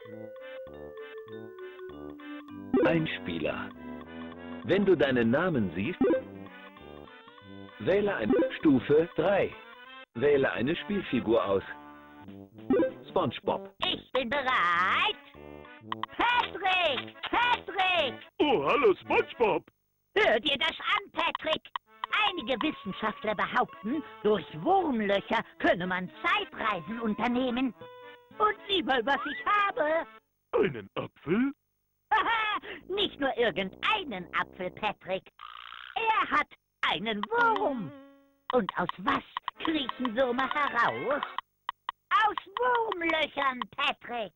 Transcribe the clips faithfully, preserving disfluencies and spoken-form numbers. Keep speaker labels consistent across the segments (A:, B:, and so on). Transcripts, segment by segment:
A: Einspieler. Wenn du deinen Namen siehst, wähle eine Stufe drei. Wähle eine Spielfigur aus. SpongeBob.
B: Ich bin bereit. Patrick! Patrick!
C: Oh, hallo SpongeBob.
B: Hör dir das an, Patrick. Einige Wissenschaftler behaupten, durch Wurmlöcher könne man Zeitreisen unternehmen. Und sieh mal, was ich habe.
C: Einen Apfel?
B: Haha, nicht nur irgendeinen Apfel, Patrick. Er hat einen Wurm. Und aus was kriechen Würmer heraus? Aus Wurmlöchern, Patrick.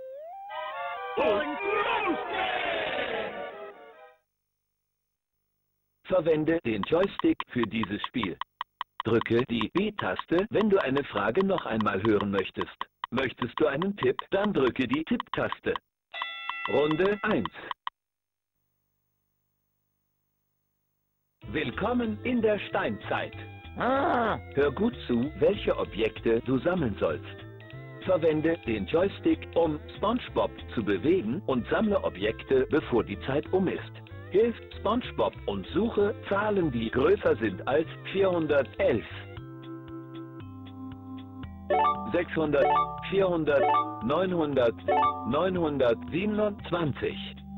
B: Und lustig!
A: Verwende den Joystick für dieses Spiel. Drücke die B-Taste, wenn du eine Frage noch einmal hören möchtest. Möchtest du einen Tipp, dann drücke die Tipp-Taste. Runde eins. Willkommen in der Steinzeit.
B: Ah,
A: Hör gut zu, welche Objekte du sammeln sollst. Verwende den Joystick, um SpongeBob zu bewegen und sammle Objekte, bevor die Zeit um ist. Hilf SpongeBob und suche Zahlen, die größer sind als vierhundertelf. sechshundert, vierhundert, neunhundert, neunhundertsiebenundzwanzig.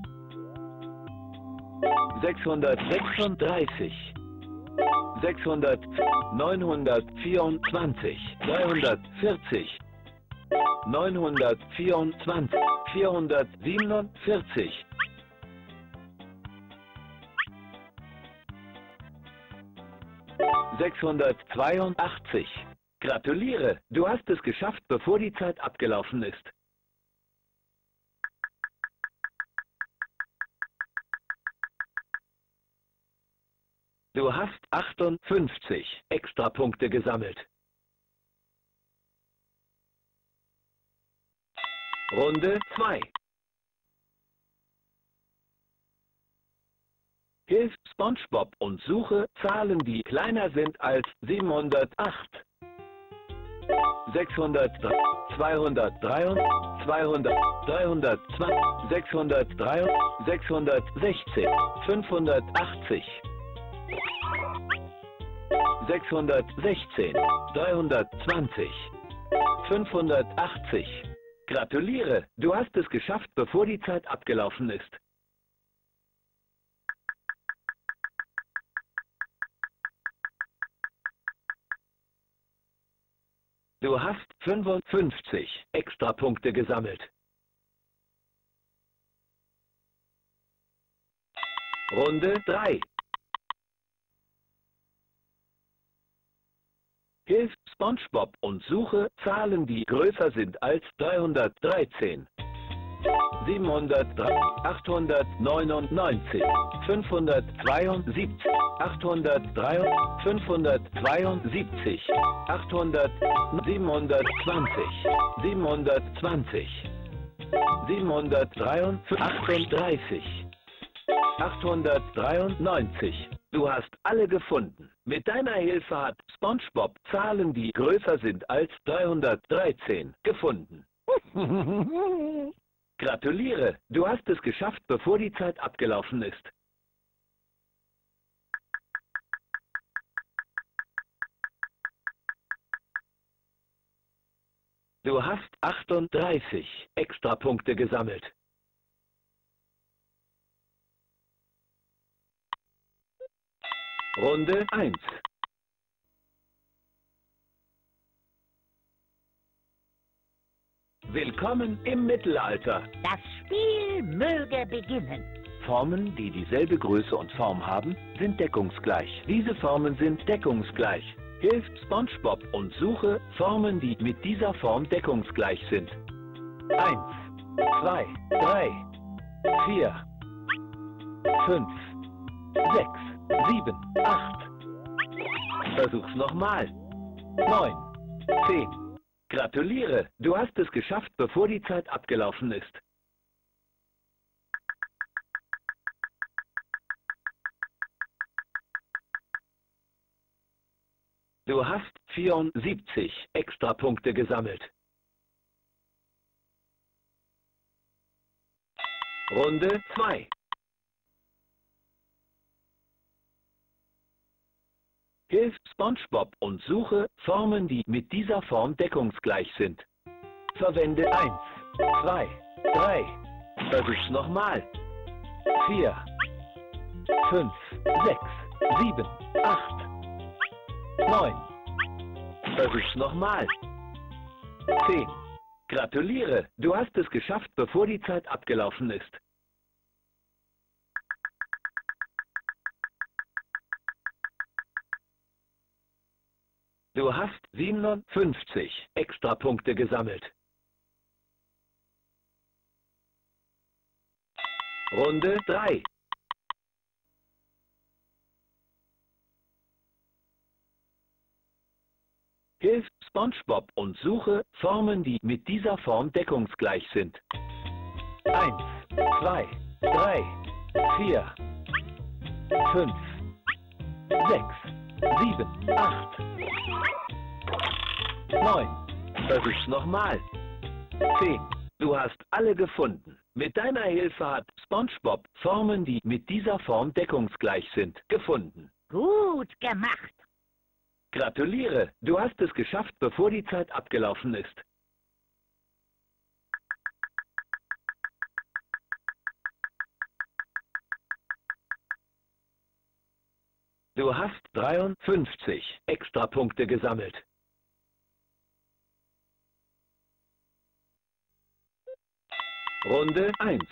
A: sechshundertsechsunddreißig. sechshundert, neunhundertvierundzwanzig. dreihundertvierzig. neunhundertvierundzwanzig. vierhundertsiebenundvierzig. sechshundertzweiundachtzig. Gratuliere, du hast es geschafft, bevor die Zeit abgelaufen ist. Du hast achtundfünfzig Extrapunkte gesammelt. Runde zwei. Hilf SpongeBob und suche Zahlen, die kleiner sind als siebenhundertacht. sechshundert, zweihundertdrei, zweihundert, dreihundertzwanzig, sechshundertdrei, sechshundertsechzehn, fünfhundertachtzig. sechshundertsechzehn, dreihundertzwanzig, fünfhundertachtzig. Gratuliere, du hast es geschafft, bevor die Zeit abgelaufen ist. Du hast fünfundfünfzig Extrapunkte gesammelt. Runde drei. Hilf SpongeBob und suche Zahlen, die größer sind als dreihundertdreizehn. siebenhundertdrei, achthundertneunundneunzig, fünfhundertzweiundsiebzig, achthundertdrei, fünfhundertzweiundsiebzig, achthundert, siebenhundertzwanzig, siebenhundertzwanzig, siebenhundertdreiundfünfzig, achtunddreißig, achthundertdreiundneunzig. Du hast alle gefunden. Mit deiner Hilfe hat SpongeBob Zahlen, die größer sind als dreihundertdreizehn, gefunden. Gratuliere, du hast es geschafft, bevor die Zeit abgelaufen ist. Du hast achtunddreißig Extrapunkte gesammelt. Runde eins. Willkommen im Mittelalter.
B: das Spiel möge beginnen.
A: Formen, die dieselbe Größe und Form haben, sind deckungsgleich. Diese Formen sind deckungsgleich. Hilf SpongeBob und suche Formen, die mit dieser Form deckungsgleich sind. Eins, zwei, drei, vier, fünf, sechs, sieben, acht. Versuch's nochmal. Neun, zehn. Gratuliere, du hast es geschafft, bevor die Zeit abgelaufen ist. Du hast vierundsiebzig Extrapunkte gesammelt. Runde zwei. Hilf SpongeBob und suche Formen, die mit dieser Form deckungsgleich sind. Verwende eins, zwei, drei. Versuch's nochmal. vier, fünf, sechs, sieben, acht, neun. Versuch's nochmal. zehn. Gratuliere, du hast es geschafft, bevor die Zeit abgelaufen ist. Du hast siebenundfünfzig Extrapunkte gesammelt. Runde drei. Hilf SpongeBob und suche Formen, die mit dieser Form deckungsgleich sind. eins, zwei, drei, vier, fünf, sechs, sieben, acht, neun. Versuch's nochmal. zehn. Du hast alle gefunden. Mit deiner Hilfe hat SpongeBob Formen, die mit dieser Form deckungsgleich sind, gefunden.
B: Gut gemacht.
A: Gratuliere, du hast es geschafft, bevor die Zeit abgelaufen ist. Du hast dreiundfünfzig Extrapunkte gesammelt. Runde eins.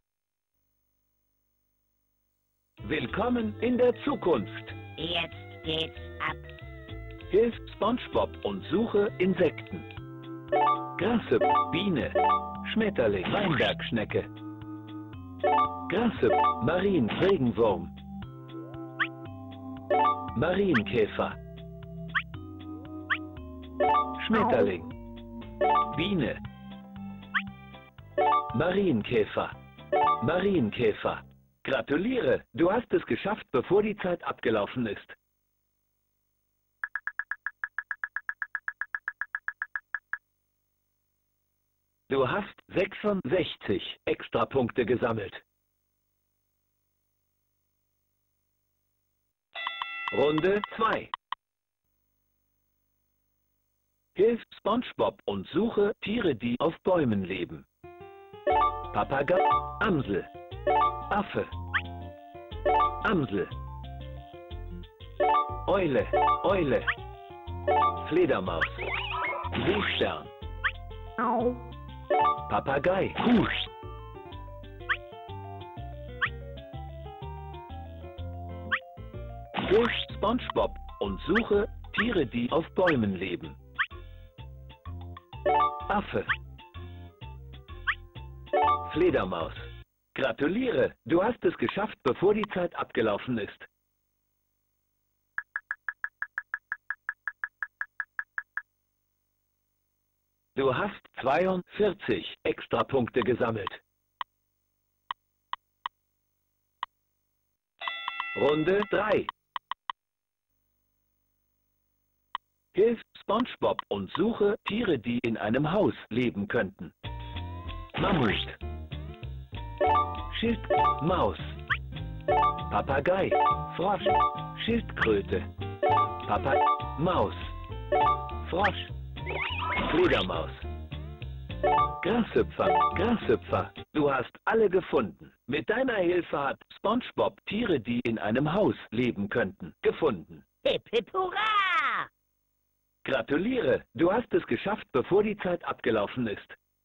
A: Willkommen in der Zukunft.
B: Jetzt geht's ab.
A: Hilf SpongeBob und suche Insekten. Grasse, Biene, Schmetterling, Weinbergschnecke. Grasse, Marien, Regenwurm. Marienkäfer. Schmetterling. Biene. Marienkäfer. Marienkäfer. Gratuliere, du hast es geschafft, bevor die Zeit abgelaufen ist. Du hast sechsundsechzig Extrapunkte gesammelt. Runde zwei. Hilf SpongeBob und suche Tiere, die auf Bäumen leben. Papagei, Amsel, Affe, Amsel, Eule, Eule, Fledermaus, Seestern,
B: Au.
A: Papagei, Husch. Hilf SpongeBob und suche Tiere, die auf Bäumen leben. Affe. Fledermaus. Gratuliere, du hast es geschafft, bevor die Zeit abgelaufen ist. Du hast zweiundvierzig Extrapunkte gesammelt. Runde drei. Hilf SpongeBob und suche Tiere, die in einem Haus leben könnten. Mammut, Schild, Maus, Papagei, Frosch, Schildkröte, Papagei, Maus, Frosch, Fledermaus, Grashüpfer, Grashüpfer. Du hast alle gefunden. Mit deiner Hilfe hat SpongeBob Tiere, die in einem Haus leben könnten, gefunden.
B: Hip, hip, hurra!
A: Gratuliere, du hast es geschafft, bevor die Zeit abgelaufen ist.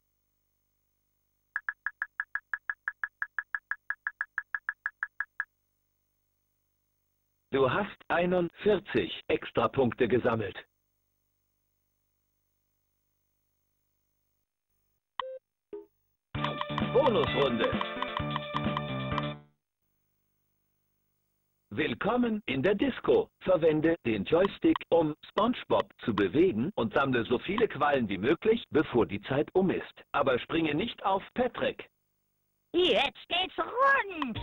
A: Du hast einundvierzig Extrapunkte gesammelt. Bonusrunde. Willkommen in der Disco. Verwende den Joystick, um SpongeBob zu bewegen und sammle so viele Quallen wie möglich, bevor die Zeit um ist. Aber springe nicht auf Patrick.
B: Jetzt geht's rund.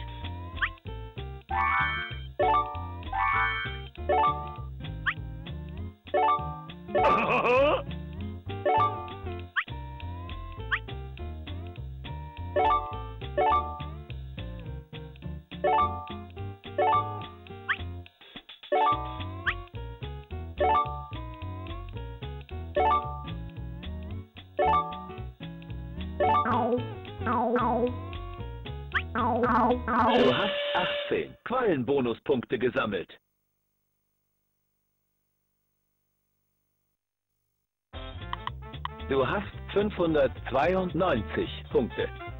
A: Du hast achtzehn Quallenbonuspunkte gesammelt. Du hast fünfhundertzweiundneunzig Punkte.